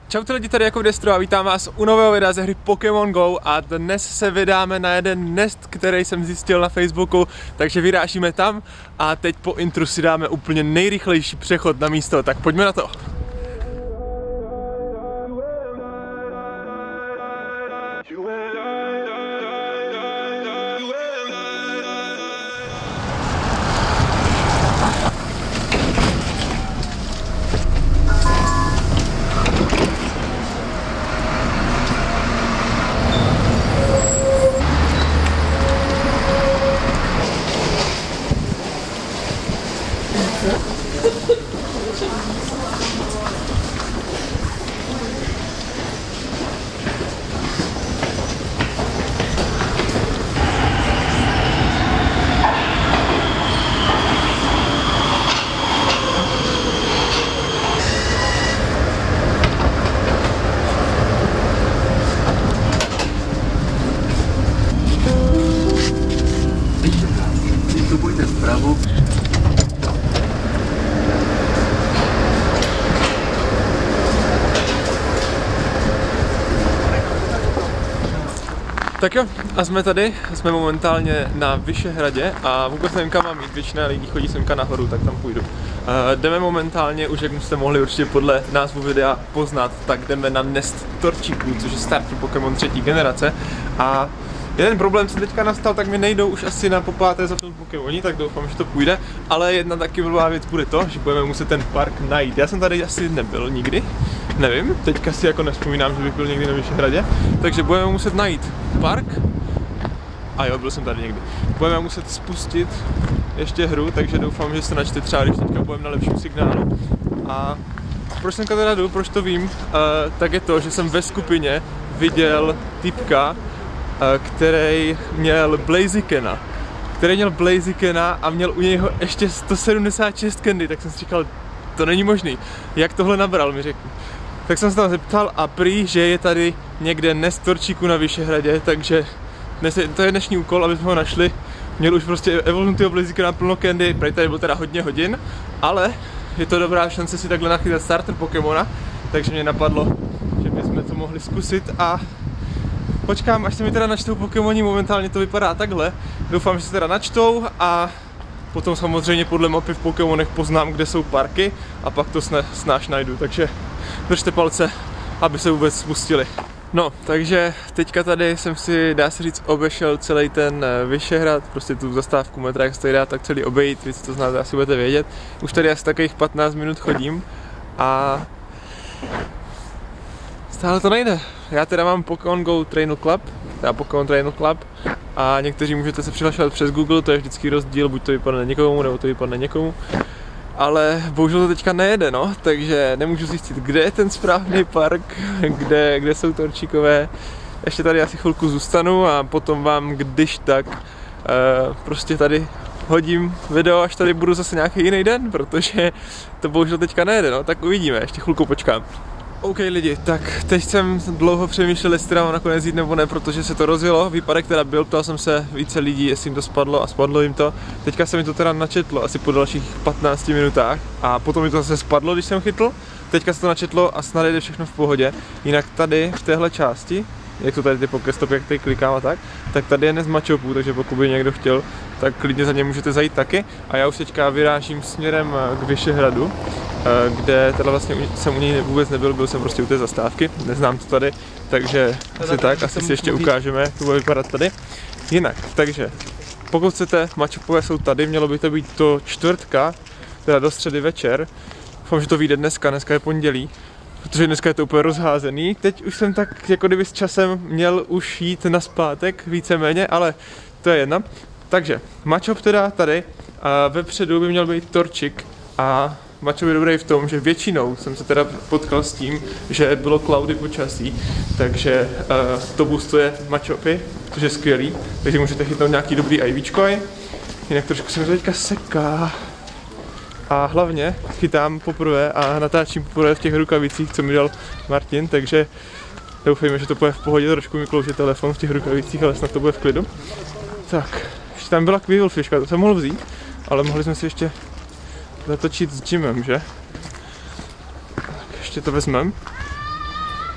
Čaute lidi, tady jako Destro a vítám vás u nového videa ze hry Pokémon Go a dnes se vydáme na jeden nest, který jsem zjistil na Facebooku, takže vyrážíme tam a teď po intru si dáme úplně nejrychlejší přechod na místo, tak pojďme na to. Tak jo, a jsme tady, jsme momentálně na Vyšehradě a vůbec nevím, kam mám jít, většina lidí chodí semka nahoru, tak tam půjdu. Jdeme momentálně, už jak jste mohli určitě podle názvu videa poznat, tak jdeme na nest Torčíků, což je starter Pokémon 3. generace. A jeden problém, co teďka nastal, tak mi nejdou už asi na popáté zapnout Pokémoni, tak doufám, že to půjde. Ale jedna taky blbá věc bude to, že budeme muset ten park najít. Já jsem tady asi nebyl nikdy, nevím, teďka si jako nevzpomínám, že bych byl někdy na Vyšehradě. Takže budeme muset najít park. A jo, byl jsem tady někdy. Budeme muset spustit ještě hru, takže doufám, že se načte třeba, když teďka budeme na lepším signálu. A proč jsem teda jdu, proč to vím, tak je to, že jsem ve skupině viděl typka, který měl Blazikena. A měl u něho ještě 176 candy, tak jsem si říkal, to není možný. Jak tohle nabral, mi řekl. Tak jsem se tam zeptal a prý, že je tady někde nest Torčíků na Vyšehradě, takže to je dnešní úkol, aby jsme ho našli. Měl už prostě evolutního Blazikena plno candy, prý tady byl teda hodně hodin, ale je to dobrá šance si takhle nachytat starter Pokémona, takže mě napadlo, že bychom to mohli zkusit a počkám, až se mi teda načtou Pokémoni, momentálně to vypadá takhle. Doufám, že se teda načtou a potom samozřejmě podle mapy v Pokémonech poznám, kde jsou parky a pak to snáš najdu, takže držte palce, aby se vůbec spustili. No, takže teďka tady jsem si, dá se říct, obešel celý ten Vyšehrad, prostě tu zastávku metra, jak se tady dá tak celý obejít, vy to znáte, asi budete vědět. Už tady asi takových 15 minut chodím a stále to nejde. Já teda mám Pokémon Go Trainer Club a někteří můžete se přihlašovat přes Google, to je vždycky rozdíl, buď to vypadne někomu, nebo to vypadne někomu. Ale bohužel to teďka nejede, no, takže nemůžu zjistit, kde je ten správný park, kde jsou Torčíkové. Ještě tady asi chvilku zůstanu a potom vám, když tak, prostě tady hodím video, až tady budu zase nějaký jiný den, protože to bohužel teďka nejede, no, tak uvidíme, ještě chvilku počkám. OK lidi, tak teď jsem dlouho přemýšlel, jestli teda mám nakonec jít nebo ne, protože se to rozjelo, výpadek teda byl, ptal jsem se více lidí, jestli jim to spadlo a spadlo jim to. Teďka se mi to teda načetlo asi po dalších 15 minutách a potom mi to zase spadlo, když jsem chytl. Teďka se to načetlo a snad jde všechno v pohodě. Jinak tady v téhle části, jak to tady ty Pokéstopy, jak tady klikám a tak tady je nest Machopů, takže pokud by někdo chtěl, tak klidně za ně můžete zajít taky. A já už teďka vyrážím směrem k Vyšehradu, kde teda vlastně jsem u něj vůbec nebyl, byl jsem prostě u té zastávky, neznám to tady, takže asi si ještě ukážeme, jak to bude vypadat tady. Jinak, takže pokud chcete, Machopové jsou tady, mělo by to být do čtvrtka, teda do středy večer. Doufám, že to vyjde dneska je pondělí, protože dneska je to úplně rozházený. Teď už jsem tak, jako kdyby s časem měl už jít nazpátek víceméně, ale to je jedna. Takže, Machop teda tady a vepředu by měl být Torčík a Machop je dobrý v tom, že většinou jsem se teda potkal s tím, že bylo cloudy počasí, takže to boostuje Machopy, což je skvělý, takže můžete chytnout nějaký dobrý IVčko. Jinak trošku se mi to teďka seká. A hlavně chytám poprvé a natáčím poprvé v těch rukavicích, co mi dal Martin, takže doufejme, že to bude v pohodě, trošku mi klouže telefon v těch rukavicích, ale snad to bude v klidu. Tak, ještě tam byla Quillfishka, to jsem mohl vzít, ale mohli jsme si ještě zatočit s Jimem, že? Tak ještě to vezmem.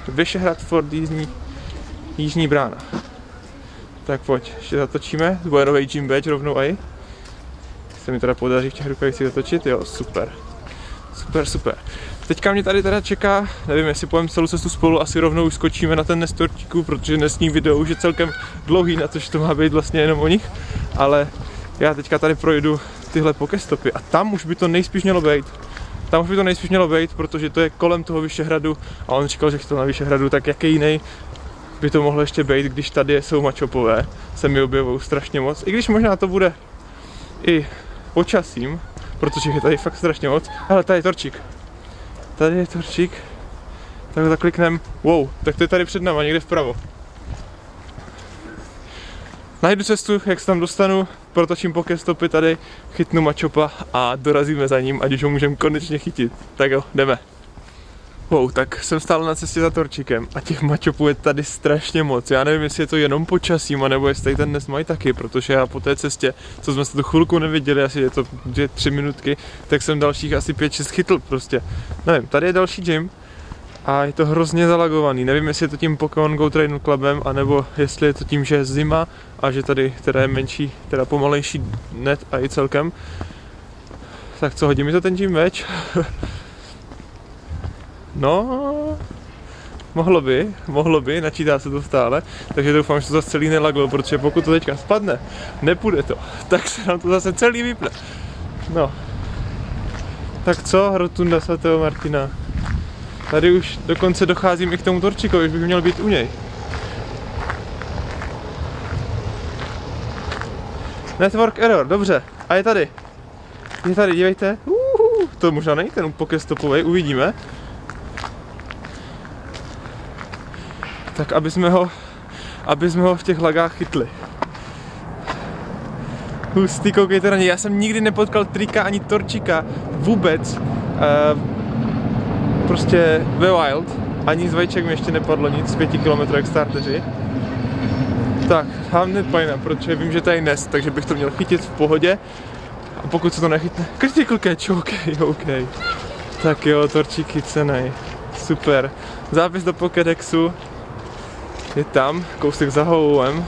Vyšehrad Ford Jižní brána. Tak pojď, ještě zatočíme, bude nový gym badge rovnou aj. Se mi teda podaří v těch rukavicích zatočit, jo, super. Super. Teďka mě tady teda čeká, nevím, jestli půjdeme celou cestu spolu, asi rovnou už skočíme na ten nez torčíků, protože dnesní video už je celkem dlouhý, na což to má být vlastně jenom o nich, ale já teďka tady projdu tyhle pokestopy a tam už by to nejspíš mělo být. Protože to je kolem toho Vyšehradu a on říkal, že chtěl na Vyšehradu, tak jaký jiný by to mohlo ještě být, když tady jsou mačopové, se mi objevují strašně moc, i když možná to bude i počasím, protože je tady fakt strašně moc. Hele, tady je torčík, tak ho zakliknem, wow, tak to je tady před náma, někde vpravo. Najdu cestu, jak se tam dostanu, protočím pokestopy tady, chytnu mačopa a dorazíme za ním, ať už ho můžeme konečně chytit. Tak jo, jdeme. Wow, tak jsem stál na cestě za torčíkem a těch mačopů je tady strašně moc. Já nevím, jestli je to jenom počasím, anebo jestli tady ten dnes mají taky, protože já po té cestě, co jsme se tu chvilku neviděli, asi je to 2-3 minutky, tak jsem dalších asi 5-6 chytl prostě. Nevím, tady je další gym a je to hrozně zalagovaný. Nevím, jestli je to tím Pokémon Go Trainer Clubem, anebo jestli je to tím, že je zima a že tady teda je menší, teda pomalejší net a i celkem. Tak co, hodí mi to ten gym badge? No, mohlo by, načítá se to stále, takže doufám, že to zase celý nelaglo, protože pokud to teďka spadne, nepůjde to, tak se nám to zase celý vypne. No, tak co, rotunda svatého Martina? Tady už dokonce docházím i k tomu torčíkovi, už bych měl být u něj. Network error, dobře, a je tady, dívejte, to možná není ten pokestopovej, uvidíme. Tak aby jsme ho v těch lagách chytli. Hustý, koukejte na něj. Já jsem nikdy nepotkal trika ani torčíka vůbec. Prostě ve wild. Ani z vajíček mi ještě nepadlo nic z 5 km jak starteři. Tak, hlavně pajna, protože vím, že to je nest, takže bych to měl chytit v pohodě. A pokud se to nechytne, critical catch, OK. Tak jo, torčík chycenej. Super. Zápis do Pokédexu. Je tam, kousek za houlem.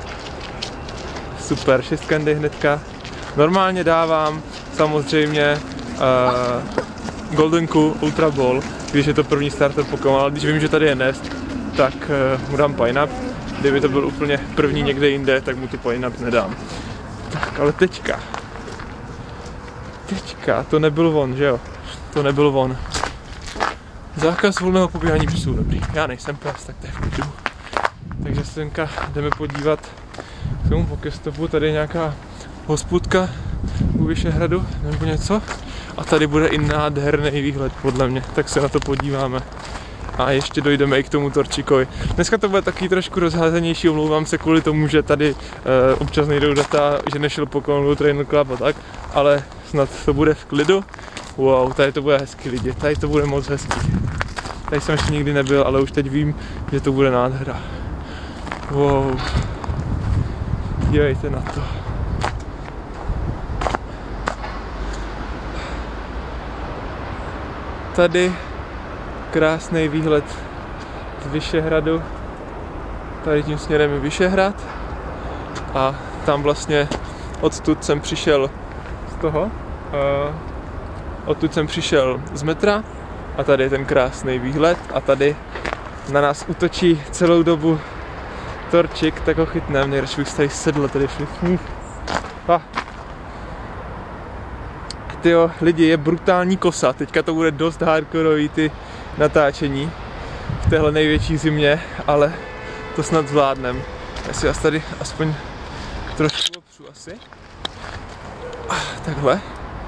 Super, 6 candy hnedka. Normálně dávám samozřejmě Goldenku Ultra Ball, když je to první starter Pokémon, ale když vím, že tady je nest, tak mu dám Pineapple. Kdyby to byl úplně první někde jinde, tak mu tu Pineapple nedám. Tak, ale teďka, to nebyl on, že jo? To nebyl on. Zákaz volného pobíhání psů, dobrý. Já nejsem pes, tak to je v klidu. Takže senka jdeme podívat k tomu pokestopu, tady je nějaká hospůdka u Vyšehradu nebo něco. A tady bude i nádherný výhled podle mě, tak se na to podíváme. A ještě dojdeme i k tomu torčíkovi. Dneska to bude taky trošku rozházenější, omlouvám se kvůli tomu, že tady občas nejdou data, že nešel Pokémon Go Trainer Club a tak, ale snad to bude v klidu. Wow, tady to bude hezký lidi, tady to bude moc hezký. Tady jsem ještě nikdy nebyl, ale už teď vím, že to bude nádhera. Wow. Dívejte na to. Tady krásný výhled z Vyšehradu. Tady tím směrem je Vyšehrad. A tam vlastně odtud jsem přišel z toho. Odtud jsem přišel z metra. A tady je ten krásný výhled. A tady na nás útočí celou dobu torčík, tak ho chytnem, nejradši bych se tady sedl, tady všichni. Tyjo, lidi, je brutální kosa, teďka to bude dost hardkorový ty natáčení v téhle největší zimě, ale to snad zvládnem. Já si vás tady aspoň trošku opřu asi. Takhle.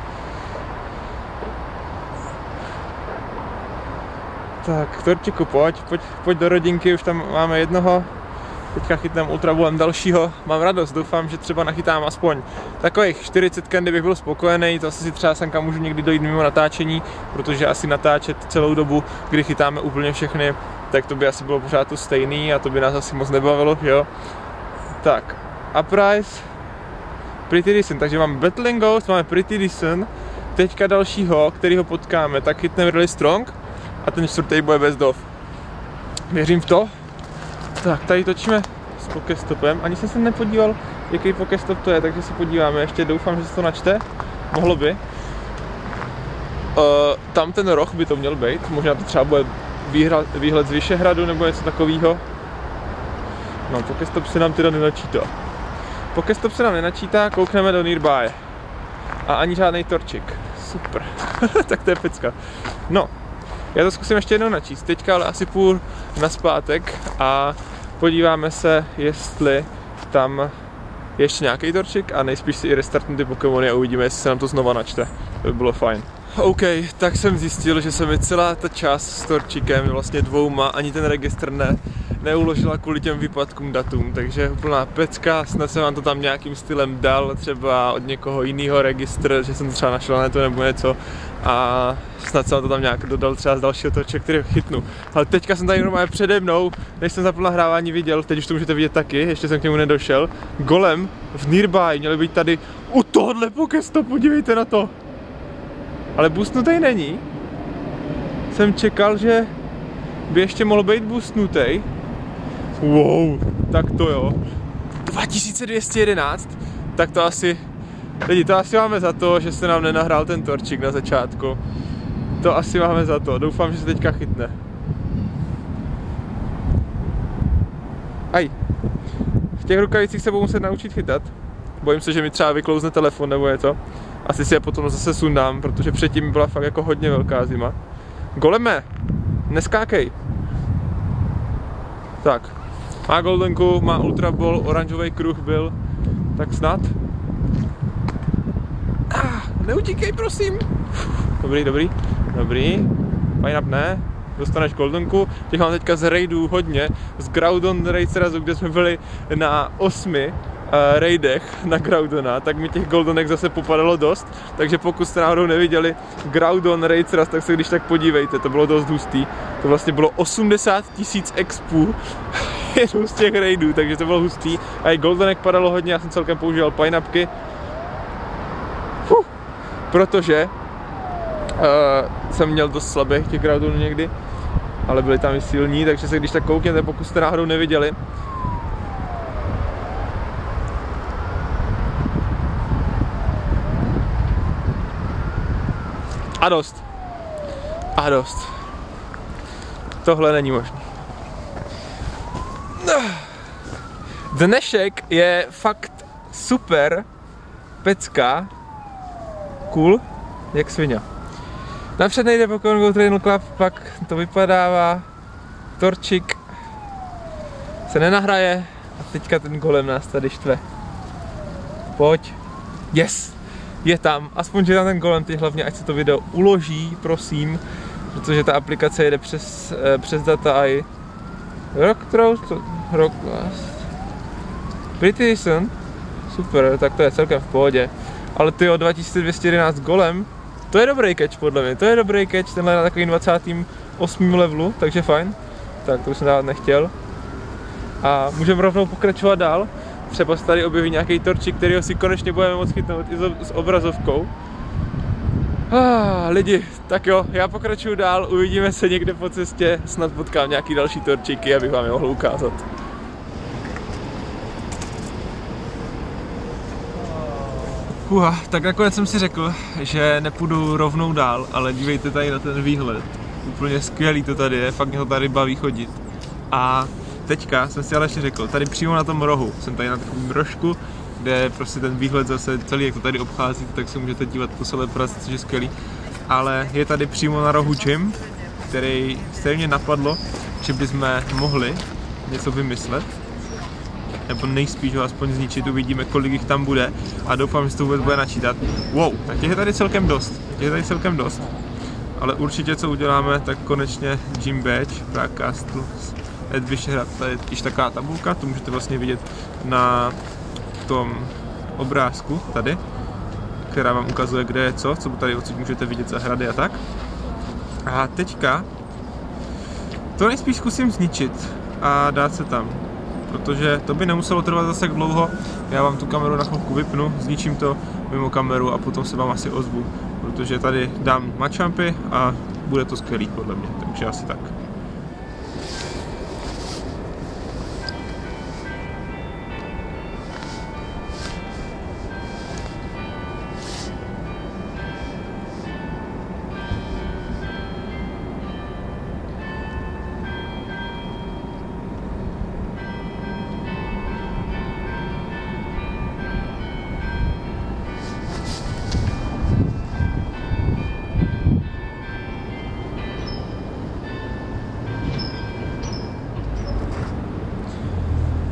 Tak, torčíku, pojď do rodinky, už tam máme jednoho. Teďka chytám ultrabolem dalšího, mám radost, doufám, že třeba nachytám aspoň takových 40 candy, bych byl spokojený, to asi si třeba semka můžu někdy dojít mimo natáčení, protože asi natáčet celou dobu, kdy chytáme úplně všechny, tak to by asi bylo pořád to stejný a to by nás asi moc nebavilo, jo. Tak, a price, Pretty Decent, takže máme Battling Ghost, máme Pretty Decent, teďka dalšího, kterýho potkáme, tak chytneme Really Strong a ten čtvrtý bude Best of. Věřím v to. Tak, tady točíme s pokestopem. Ani jsem se nepodíval, jaký pokestop to je, takže se podíváme. Ještě doufám, že se to načte. Mohlo by. Tam ten roh by to měl být. Možná to třeba bude výhled z Vyšehradu nebo něco takového. No, pokestop se nám teda nenačítá. Pokestop se nám nenačítá, koukneme do Nearby. A ani žádný torčik. Super. Tak to je pecka. No, já to zkusím ještě jednou načíst. Teďka ale asi půl nazpátek a podíváme se, jestli tam je ještě nějaký torčik a nejspíš si i restartnu ty Pokémony a uvidíme, jestli se nám to znova načte. To by bylo fajn. OK, tak jsem zjistil, že se mi celá ta část s torčikem, vlastně dvouma, ani ten registr neuložila kvůli těm výpadkům datům, takže úplná pecka, snad jsem vám to tam nějakým stylem dal, třeba od někoho jiného registr, že jsem to třeba našel na netu nebo něco a snad jsem vám to tam nějak dodal třeba z dalšího torče, který chytnu. Ale teďka jsem tady normálně přede mnou, než jsem zapl nahrávání viděl, teď už to můžete vidět taky, ještě jsem k němu nedošel, golem v Nearby, měli být tady u tohohle Pokestopu, podívejte na to. Ale boostnutej není. Jsem čekal, že by ještě mohl být boostnutej. Wow, tak to jo. 2211, tak to asi... Lidi, to asi máme za to, že se nám nenahrál ten torčik na začátku. To asi máme za to, doufám, že se teďka chytne. Aj. V těch rukavicích se budu muset naučit chytat. Bojím se, že mi třeba vyklouzne telefon nebo něco. Asi si je potom zase sundám, protože předtím byla fakt jako hodně velká zima. Goleme, neskákej. Tak, má goldenku, má ultra ball, oranžový kruh byl, tak snad. Neutíkej, prosím. Dobrý. Fajn up, ne? Dostaneš goldenku. Těch mám teďka z raidů hodně. Z Groudon raid srazu, kde jsme byli na 8 raidech na Groudona, tak mi těch goldenek zase popadalo dost, takže pokud jste náhodou neviděli Groudon raid sraz, tak se když tak podívejte, to bylo dost hustý. To vlastně bylo 80 000 expů jenom z těch raidů, takže to bylo hustý. A i goldenek padalo hodně, já jsem celkem používal pineapky, protože jsem měl dost slabých těch Groudonů někdy, ale byli tam i silní, takže se když tak koukněte, pokud jste náhodou neviděli. A dost. Tohle není možný. Dnešek je fakt super, pecka, cool, jak svině. Napřed nejde Pokémon Go Trainer Club, pak to vypadává, torčik se nenahraje a teďka ten golem nás tady štve. Pojď, yes! Je tam, aspoň že tam ten golem, teď hlavně ať se to video uloží, prosím, protože ta aplikace jede přes data i Rock Pretty decent, super, tak to je celkem v pohodě, ale tyjo, 2211 golem, to je dobrý catch podle mě, tenhle na takovým 28. levelu, takže fajn, tak to už jsem dávat nechtěl a můžeme rovnou pokračovat dál. Třeba se tady objeví nějaký torčik, kterýho si konečně budeme moct chytnout i s obrazovkou. Lidi, tak jo, já pokračuju dál, uvidíme se někde po cestě, snad potkám nějaký další torčiky, abych vám je mohl ukázat. Tak nakonec jsem si řekl, že nepůjdu rovnou dál, ale dívejte tady na ten výhled. Úplně skvělý to tady je, fakt mě to tady baví chodit. A teďka jsem si ale ještě řekl, tady přímo na tom rohu, jsem tady na takovém rožku, kde prostě ten výhled zase celý, jak to tady obcházíte, tak se můžete dívat po celé Praze, což je skvělý. Ale je tady přímo na rohu gym, který mě napadlo, že bychom mohli něco vymyslet. Nebo nejspíš ho aspoň zničit, uvidíme, kolik jich tam bude a doufám, že se to vůbec bude načítat. Wow, tak těch je tady celkem dost. Ale určitě co uděláme, tak konečně Gym Badge, Prague Castle, Ed Vyšehrad, tady je již taková tabulka, to můžete vlastně vidět na tom obrázku tady, která vám ukazuje, kde je co tady odsud můžete vidět zahrady a tak. A teďka to nejspíš zkusím zničit a dát se tam, protože to by nemuselo trvat zase tak dlouho. Já vám tu kameru na chvilku vypnu, zničím to mimo kameru a potom se vám asi ozvu, protože tady dám Machampy a bude to skvělý podle mě, takže asi tak.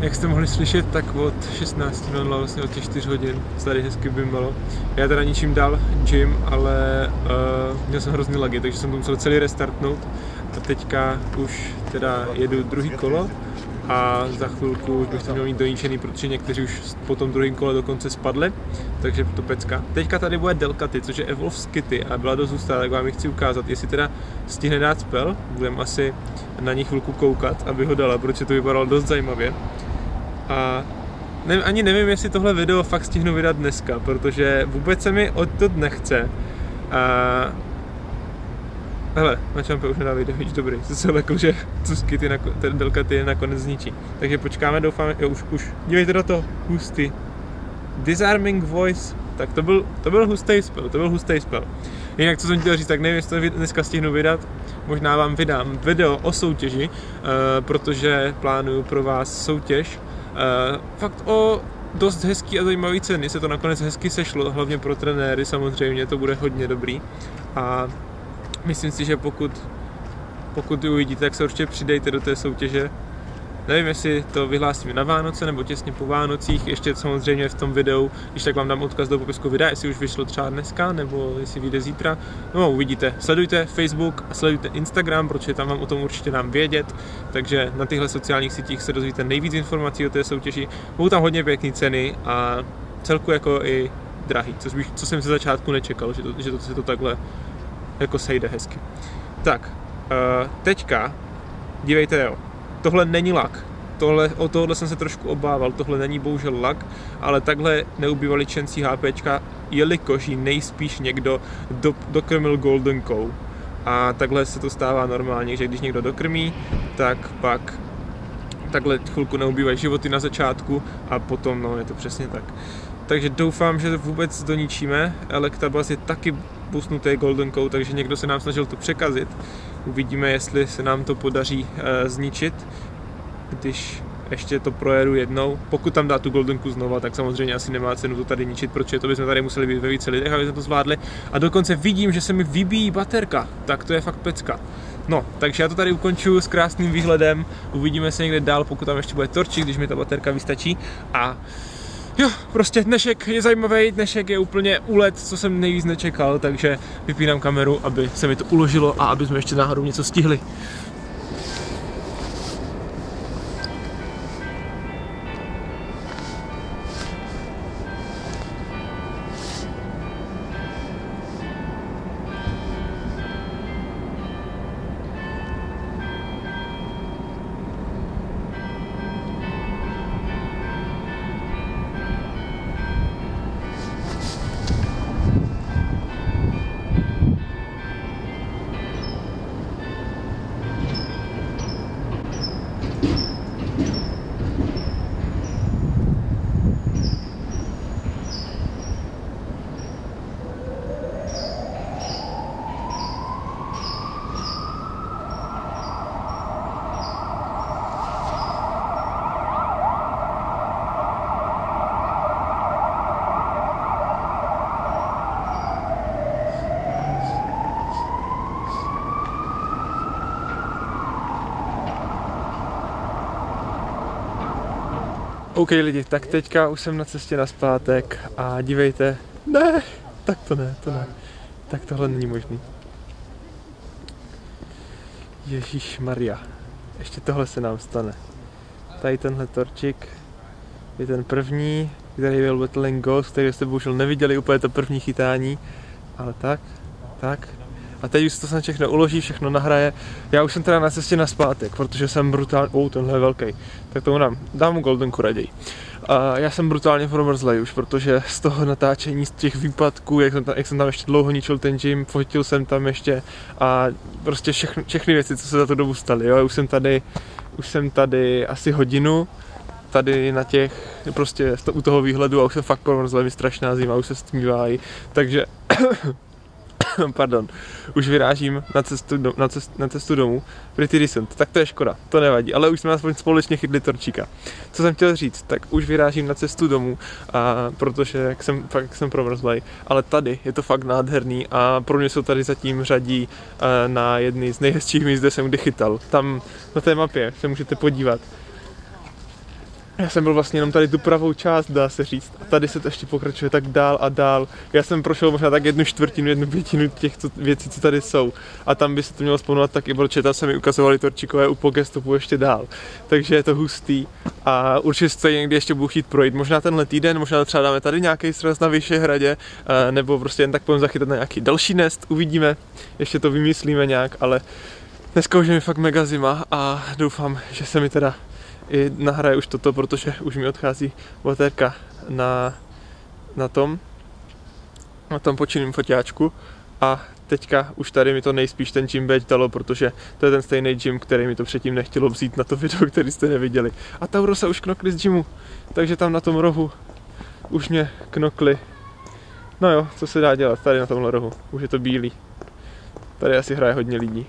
Jak jste mohli slyšet, tak od 16:00, vlastně od těch 4 hodin se tady hezky bimbalo. Já teda ničím dál gym, ale měl jsem hrozný lagy, takže jsem to musel celý restartnout. A teďka už teda jedu druhý kolo a za chvilku už bych to měl mít doníčený, protože někteří už po tom druhém kole dokonce spadli, takže to pecka. Teďka tady bude Delcaty, což je Evolve Skity a byla dost hustá, tak vám ji chci ukázat, jestli teda stihne dát spell, budeme asi na ní chvilku koukat, aby ho dala, protože to vypadalo dost zajímavě. A ani nevím, jestli tohle video fakt stihnu vydat dneska, protože vůbec se mi odtud nechce. Hele, na Čampe už nedá video, víš, dobrý, to se lekl, že ten Delcaty je nakonec zničí. Takže počkáme, doufáme, jo, už, dívejte do toho, hustý. Disarming Voice, tak to byl hustý spell, Jinak, co jsem chtěl říct, tak nevím, jestli to dneska stihnu vydat, možná vám vydám video o soutěži, protože plánuju pro vás soutěž. Fakt o dost hezký a zajímavý ceny, se to nakonec hezky sešlo, hlavně pro trenéry samozřejmě, to bude hodně dobrý. A myslím si, že pokud ji uvidíte, tak se určitě přidejte do té soutěže. Nevím, jestli to vyhlásíme na Vánoce nebo těsně po Vánocích, ještě samozřejmě v tom videu, když tak vám dám odkaz do popisku videa, jestli už vyšlo třeba dneska, nebo jestli vyjde zítra. No, uvidíte. Sledujte Facebook a sledujte Instagram, protože tam vám o tom určitě dám vědět, takže na těchto sociálních sítích se dozvíte nejvíc informací o té soutěži. Budou tam hodně pěkné ceny a celku jako i drahý, co jsem se začátku nečekal, že to se to takhle jako sejde hezky. Tak, teďka, dívejte, jo, tohle není lag. O tohle jsem se trošku obával, tohle není bohužel lag, ale takhle neubývaly čencí HPčka, jelikož jí nejspíš někdo dokrmil goldenkou. A takhle se to stává normálně, že když někdo dokrmí, tak pak takhle chvilku neubývají životy na začátku a potom, no, je to přesně tak. Takže doufám, že vůbec doničíme. Electabuzz je taky boostnutý goldenkou, takže někdo se nám snažil to překazit. Uvidíme, jestli se nám to podaří zničit, když ještě to projedu jednou. Pokud tam dá tu goldenku znova, tak samozřejmě asi nemá cenu to tady ničit, protože to bychom tady museli být ve více lidech, aby jsme to zvládli. A dokonce vidím, že se mi vybíjí baterka, tak to je fakt pecka. No, takže já to tady ukončuju s krásným výhledem. Uvidíme se někde dál, pokud tam ještě bude torčík, když mi ta baterka vystačí. A jo, prostě dnešek je zajímavý, dnešek je úplně úlet, co jsem nejvíc nečekal, takže vypínám kameru, aby se mi to uložilo a aby jsme ještě náhodou něco stihli. OK lidi, tak teďka už jsem na cestě nazpátek a dívejte, ne, tak to ne, tak tohle není možný. Ježíšmarja, ještě tohle se nám stane. Tady tenhle torčik je ten první, který byl Battling Ghost, který jste bohužel neviděli úplně to první chytání, ale tak. A teď už se to sem všechno uloží, všechno nahraje. Já už jsem teda na cestě nazpátek, protože jsem brutálně, tenhle je velký, tak tomu dám mu goldenku raději. A já jsem brutálně promrzlej už, protože z toho natáčení, z těch výpadků, jak jsem tam ještě dlouho ničil ten gym, fotil jsem tam ještě a prostě všechny věci, co se za tu dobu staly, jo. Už jsem tady asi hodinu, tady na těch, prostě u toho výhledu a už jsem fakt promrzlej, mi strašná zima, už se stmívá, takže pardon, už vyrážím na cestu domů, pretty decent, tak to je škoda, to nevadí, ale už jsme aspoň společně chytli torčíka. Co jsem chtěl říct, tak už vyrážím na cestu domů, protože jak jsem promrzlej, ale tady je to fakt nádherný a pro mě se tady zatím řadí na jedny z nejhezčích míst, kde jsem kdy chytal. Tam na té mapě se můžete podívat. Já jsem byl vlastně jenom tady tu pravou část, dá se říct. A tady se to ještě pokračuje tak dál a dál. Já jsem prošel možná tak 1/4, 1/5 těch věcí, co tady jsou. A tam by se to mělo vzpomínat taky, protože tam se mi ukazovali torčíkové u Pokestopu ještě dál. Takže je to hustý. A určitě se někdy ještě budu chtít projít. Možná tenhle týden, možná třeba dáme tady nějaký sraz na Vyšehradě, nebo prostě jen tak půjdeme zachytat na nějaký další nest. Uvidíme, ještě to vymyslíme nějak, ale dneska už je mi fakt mega zima a doufám, že se mi teda i nahraje už toto, protože už mi odchází baterka na tom počinném foťáčku a teďka už tady mi to nejspíš ten gym badge dalo, protože to je ten stejný gym, který mi to předtím nechtělo vzít na to video, který jste neviděli. A Taurosa už knokli z gymu, takže tam na tom rohu už mě knokli. No jo, co se dá dělat tady na tomhle rohu, už je to bílý. Tady asi hraje hodně lidí.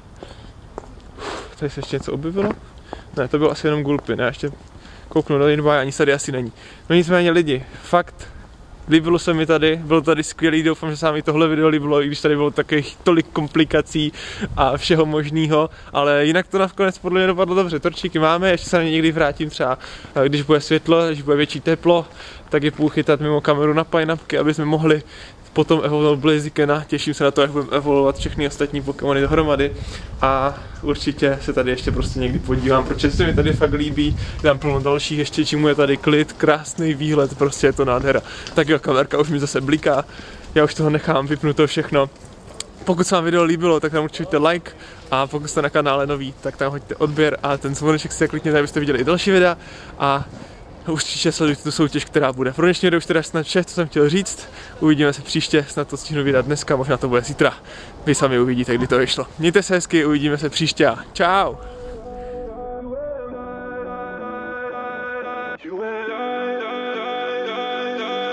Tady se ještě něco objevilo? Ne, to bylo asi jenom Gulpin, já ještě kouknu do Inboy, ani tady asi není. No nicméně lidi, fakt, líbilo se mi tady, bylo tady skvělý, doufám, že se vám i tohle video líbilo, i když tady bylo takových tolik komplikací a všeho možného, ale jinak to nakonec podle mě dopadlo dobře. Torčíky máme, ještě se na ně někdy vrátím třeba, když bude světlo, když bude větší teplo, tak je půjdu chytat mimo kameru na pineapky, aby jsme mohli potom evolovat Blazikena, těším se na to, jak budeme evolovat všechny ostatní Pokémony dohromady a určitě se tady ještě prostě někdy podívám, protože se mi tady fakt líbí, tam plno dalších ještě, čemu je tady klid, krásný výhled, prostě je to nádhera. Tak jo, kamerka už mi zase bliká, já už toho nechám, vypnu to všechno. Pokud se vám video líbilo, tak tam určitě like a pokud jste na kanále nový, tak tam hoďte odběr a ten zvoneček si klikněte, abyste viděli i další videa a určitě sledujte tu soutěž, která bude. Pro dnešní video už teda snad vše, co jsem chtěl říct. Uvidíme se příště, snad to stihnu vydat dneska, možná to bude zítra. Vy sami uvidíte, kdy to vyšlo. Mějte se hezky, uvidíme se příště a čau!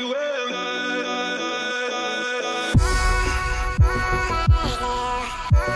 Yeah.